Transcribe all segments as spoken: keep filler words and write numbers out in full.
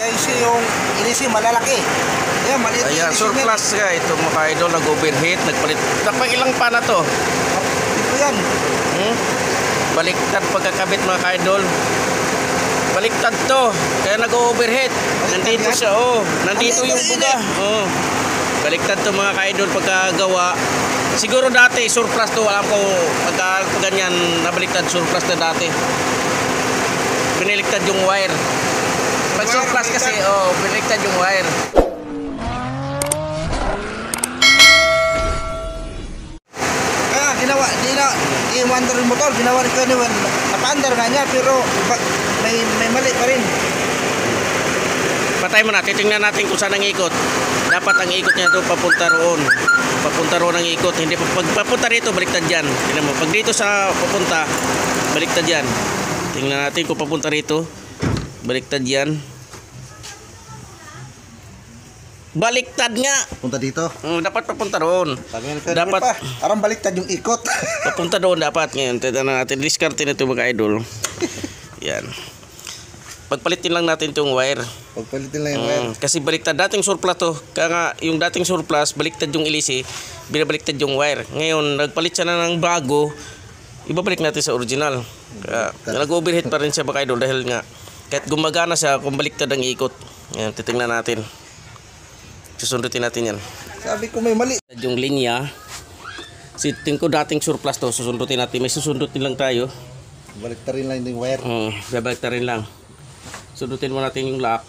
kasi yung ilisi malalaki. Ayan, maliit. Ayan, surplus ka ito mga idol, nag-overheat, nagpalit. Tapang ilang pa na to? Ito yan. Hmm? Baliktad pagkakabit mga idol. Baliktad to, kaya nag-overheat. Nandito siya, oh. Nandito yung buga. Oh. Baliktad to mga idol pagkagawa. Siguro dati surplus to, alam ko pagka ganyan nabaliktad surplus na dati. Biniliktad yung wire. Pag surplus kasi, oh, biniliktad yung wire. Kaya ginawa, di na, i-wonder yung motor, ginawa rin ko yun, napa-under nga niya, pero may, may mali pa rin. Patay mo na, titingnan natin kung saan ang ikot. Dapat ang ikot niya ito papunta roon. Papunta roon ang ikot. Hindi, pag papunta rito, baliktad dyan. Tingnan mo, pag dito sa papunta, baliktad dyan. Tingnan natin kung papunta rito, baliktad yan. Baliktad nga. Punta dito. Hmm, dapat papunta roon. Dapat pa, parang baliktad yung ikot. Papunta doon dapat. Ngayon, tignan natin. Discard na ito mga idol. Yan. Pagpalitin lang natin itong wire. Pagpalitin lang yung wire. Hmm, kasi baliktad. Dating surplus to. Kaya nga, yung dating surplus, baliktad yung ilisi, binabaliktad yung wire. Ngayon, nagpalit siya na ng bago, ibabalik natin sa original. Kaya, nag-overheat pa rin siya mga idol dahil nga, kahit gumagana siya, kung baliktad ang ikot. Yan, titingnan natin. Susundutin natin yan. Sabi ko may mali. Yung linya, siting ko dating surplus to, susundutin natin. May susundutin lang tayo. Baliktad rin lang yung wire. Hmm, babaliktad rin lang. Sundutin mo natin yung lock.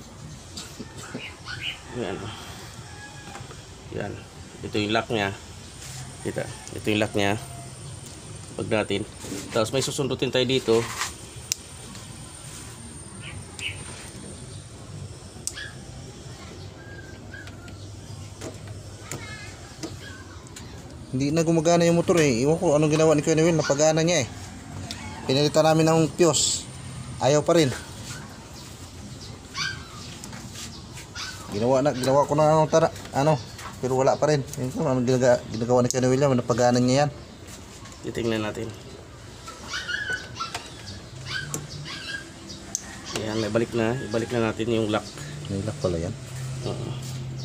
Yan. Yan. Ito yung lock niya. Kita. Ito yung lock niya. Pag natin. Tapos may susundutin tayo dito. Hindi na gumagana yung motor eh. Iwan ko anong ginawa ni Kuya Noel. Napagana niya eh. Pinalitan namin ng fuse. Ayaw pa rin. Ginawa na, ginawa ko na ano, tara, ano, pero wala pa rin. Yun ko, anong ginagawa, ginagawa ni Kuya Noel, napagana niya yan. Titingnan natin. Yan, may balik na. Ibalik na natin yung lock. May lock pala yan. Oo. Uh-huh.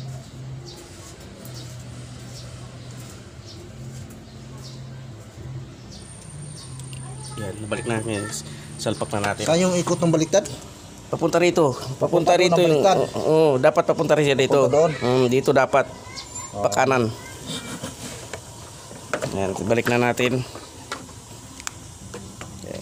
Yan, nabalik na natin. Salpak na natin. Saan yung ikot ng baliktad? Papunta rito. Papunta, papunta rito yung oo, oh, dapat papunta rin siya dito. Mm, dito dapat. Oh. Pakanan. Yan, balik na natin. Yan.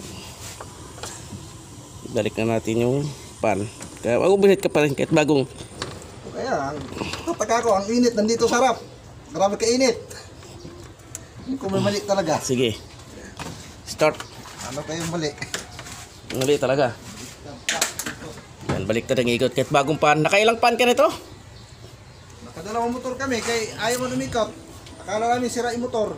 Balik na natin yung pan. Kaya mag-overheat ka pa rin kahit bagong. Kaya, tataka ko, ang init nandito sa harap. Marami ka init. Kung may mali talaga. Sige. Start. Ano kayong mali? Mali talaga. Yan, baliktad ang ikot. Kahit bagong pan. Nakailang pan ka nito? Nakadalawang motor kami. Kaya ayaw mo lumikot. Akala namin sira yung motor.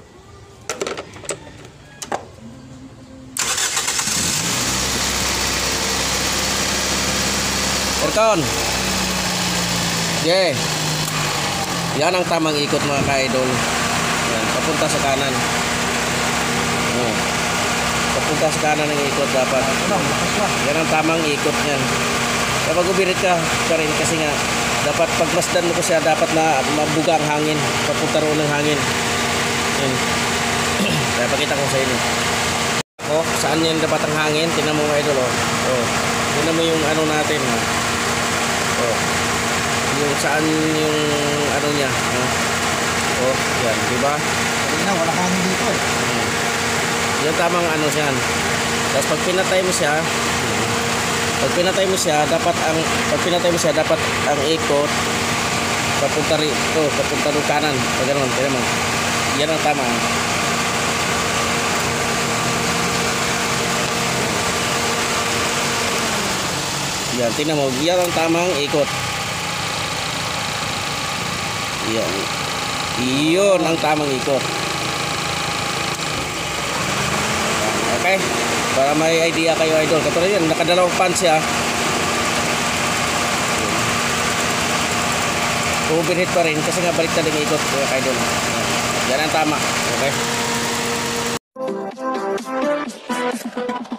Aircon. Yeah. Yan ang tamang ikot mga ka-idol. Yan, papunta sa kanan. Oh. Papunta sa kanan ng ikot dapat. Yan ang tamang ikot niyan. Kapag ubirit ka pa rin kasi nga dapat pagmasdan mo ko siya dapat na mabuga ang hangin. Papunta roon ng hangin. Yan. Kaya pakita ko sa inyo. Oh, saan yan dapat ang hangin? Tingnan mo mga idol. Oh. Oh. Tingnan mo yung ano natin. Oh. Yung saan yung ano niya. Oh, oh yan. Diba? Kanina wala hangin dito eh. Yung tamang ano siya. Tapos pag pinatay mo siya, pag pinatay mo siya, dapat ang pag pinatay mo siya, dapat ang ikot papunta rito, papunta ng kanan. Pag ganoon, tingnan mo. Yan ang tama. Yan, tingnan mo. Yan ang tamang ikot. Yan. Iyon ang tamang ikot. Okay? Para may idea kayo idol. Katulad yan, nakadalawang pan siya. Overheat pa rin kasi nga baliktad ang ikot kaya idol. Yan ang tama. Okay?